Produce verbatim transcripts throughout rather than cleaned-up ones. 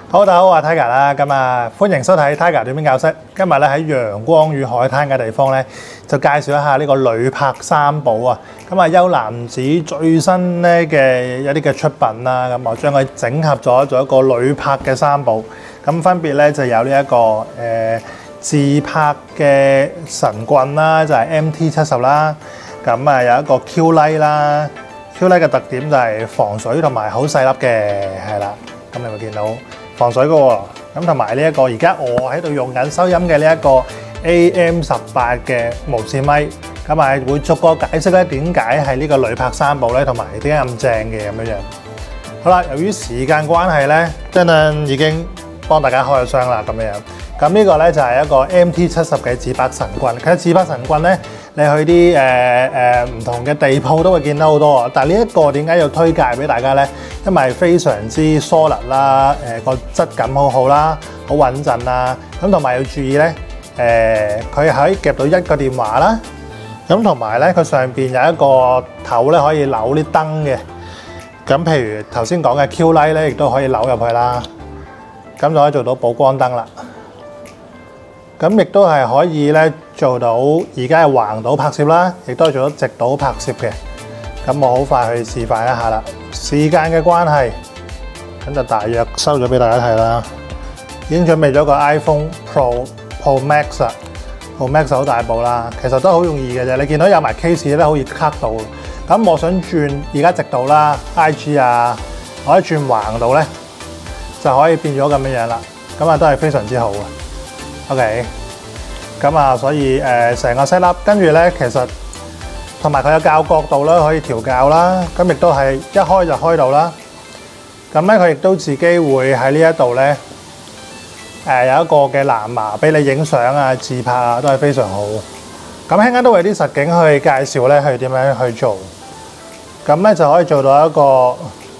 好，大家好，我係 Tiger 啦，咁啊歡迎收睇 Tiger 短片教室。今日咧喺陽光與海灘嘅地方咧，就介紹一下呢個旅拍三寶啊。咁啊，優男子最新咧嘅一啲嘅出品啦，咁我將佢整合咗做一個旅拍嘅三寶。咁分別咧就有呢、這、一個誒、呃、自拍嘅神棍啦，就係、是、M T 七十啦。咁啊有一個 Q-Lite 啦 ，Q-Lite 嘅特點就係防水同埋好細粒嘅，係啦。咁你會見到。防水嘅喎，咁同埋呢一個而家我喺度用緊收音嘅呢一個 A M 十八嘅無線咪，咁啊會逐個解釋咧點解係呢個旅拍三寶咧，同埋點解咁正嘅咁樣樣。好啦，由於時間關係咧，真係已經幫大家開咗箱啦咁樣樣。咁呢個咧就係一個 M T 七十嘅自拍神棍。其實自拍神棍咧，你去啲誒誒唔同嘅地鋪都會見到好多。但係呢一個點解要推介俾大家咧？因為非常之疏勒啦，誒個質感好好啦，好穩陣啦。咁同埋要注意咧，誒佢可以夾到一個電話啦。咁同埋咧，佢上邊有一個頭咧可以扭啲燈嘅。咁譬如頭先講嘅 Q-Lite 咧，亦都可以扭入去啦。咁就可以做到補光燈啦。咁亦都係可以咧做到而家係橫倒拍攝啦，亦都係做到直倒拍攝嘅。咁我好快去示範一下啦。時間嘅關係，咁就大約收咗俾大家睇啦。已經準備咗個 iPhone Pro Pro Max 啦 ，Pro Max 好大部啦，其實都好容易嘅啫。你見到有埋 case 咧，好易卡到。咁我想轉而家直倒啦 ，I G 啊，我可以轉橫倒咧，就可以變咗咁樣樣啦。咁啊都係非常之好嘅。OK， 咁啊，所以誒成、呃、個 set up， 跟住咧，其實同埋佢有校角度啦，可以調校啦。咁亦都係一開就開到啦。咁咧，佢亦都自己會喺呢一度咧，誒、呃、有一個嘅藍牙俾你影相啊、自拍啊，都係非常好。咁陣間都會有啲實景去介紹咧，去點樣去做。咁咧就可以做到一個。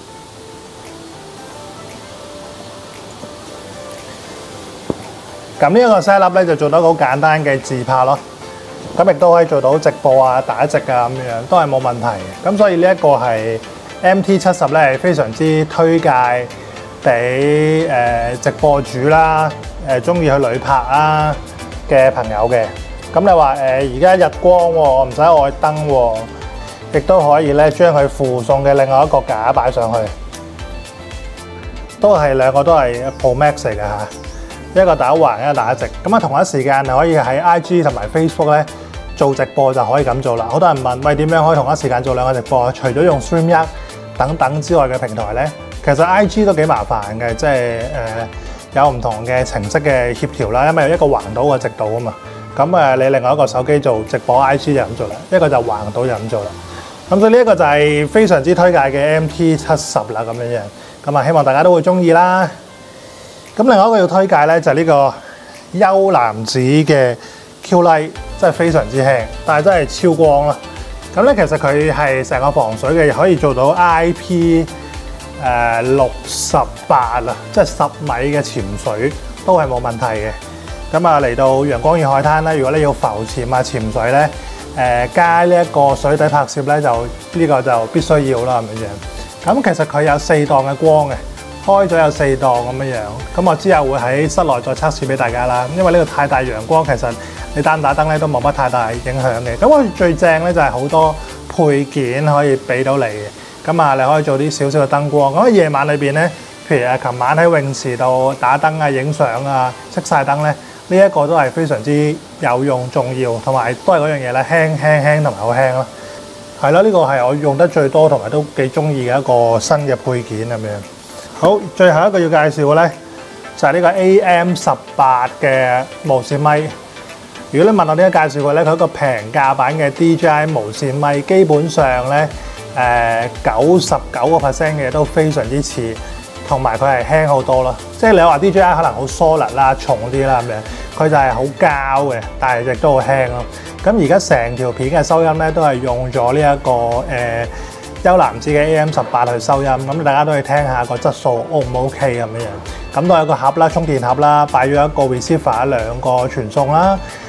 咁呢一個 set up 咧就做到好簡單嘅自拍咯，咁亦都可以做到直播啊、打直啊咁樣，都係冇問題嘅。咁所以呢一個係 M T 七十咧，係非常之推介俾誒直播主啦，誒中意去旅拍啊嘅朋友嘅。咁你話誒而家日光喎，我唔使外燈喎，亦都可以咧將佢附送嘅另外一個架擺上去，都係兩個都係 Pro Max 嚟嘅嚇。一個打橫，一個打直，咁啊同一時間你可以喺 I G 同埋 Facebook 咧做直播就可以咁做啦。好多人問喂，點樣可以同一時間做兩個直播？除咗用 StreamYard 等等之外嘅平台咧，其實 I G 都幾麻煩嘅，即係誒、呃、有唔同嘅程式嘅協調啦，因為有一個橫倒嘅直倒啊嘛。咁誒你另外一個手機做直播 I G 就咁做啦，一個就橫倒就咁做啦。咁所以呢一個就係非常之推介嘅 M T 七十啦咁樣樣。咁啊希望大家都會中意啦。咁另外一個要推介咧就係呢個優男子嘅 Q-Lite， 真係非常之輕，但係真係超光啦。咁咧其實佢係成個防水嘅，可以做到 I P 誒六十八啦，即係十米嘅潛水都係冇問題嘅。咁啊嚟到陽光與海灘咧，如果你要浮潛啊、潛水咧，誒、呃、加呢一個水底拍攝咧，就呢、呢個就必須要啦咁樣。咁其實佢有四檔嘅光嘅。開咗有四檔咁樣樣，咁我之後會喺室內再測試俾大家啦。因為呢個太大陽光，其實你打唔打燈咧都冇乜太大影響嘅。咁我最正咧就係好多配件可以俾到你嘅。咁啊，你可以做啲少少嘅燈光。咁喺夜晚裏邊咧，譬如啊，琴晚喺泳池度打燈啊、影相啊、熄晒燈咧，呢、這、一個都係非常之有用、重要，同埋都係嗰樣嘢咧，輕輕輕同埋好輕咯。係咯，呢、這個係我用得最多同埋都幾中意嘅一個新嘅配件咁樣。好，最後一個要介紹嘅咧，就係呢個 A M 十八嘅無線咪。如果你問我點解介紹佢咧，佢一個平價版嘅 D J I 無線咪，基本上咧誒九十九個 percent 嘅都非常之似，同埋佢係輕好多咯。即係你話 D J I 可能好疏勒啦、重啲啦咁樣，佢就係好膠嘅，但係亦都好輕咯。咁而家成條片嘅收音咧，都係用咗呢一個誒。呃優男子嘅 A M 十八去收音，咁大家都去聽下個質素 O 唔 OK 咁樣樣。咁都有個盒啦，充電盒啦，擺咗一個 receiver 兩個傳送啦，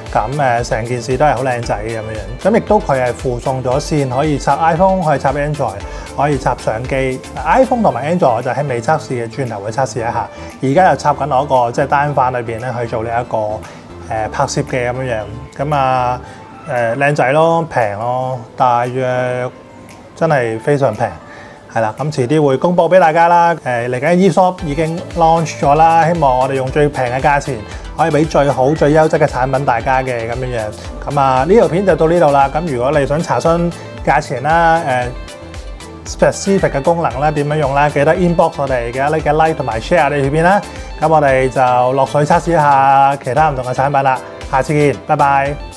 咁誒成件事都係好靚仔咁樣樣。咁亦都佢係附送咗線，可以插 iPhone， 可以插 Android， 可以插相機。iPhone 同埋 Android 我就喺未測試嘅，轉頭會測試一下。而家又插緊我一個即係單反裏邊咧去做呢、這、一個誒、呃、拍攝嘅咁樣樣。咁啊誒靚仔咯，平咯，大約真係非常平。係啦，咁遲啲會公佈俾大家啦。誒嚟緊 eShop 已經 launch 咗啦，希望我哋用最平嘅價錢，可以俾最好最優質嘅產品大家嘅咁樣樣。咁啊呢條片就到呢度啦。咁如果你想查詢價錢啦，誒 specific 嘅功能啦，點樣用啦，記得 inbox 我哋嘅，你嘅 like 同埋 share 你條片啦。咁我哋就落水測試一下其他唔同嘅產品啦。下次見，拜拜。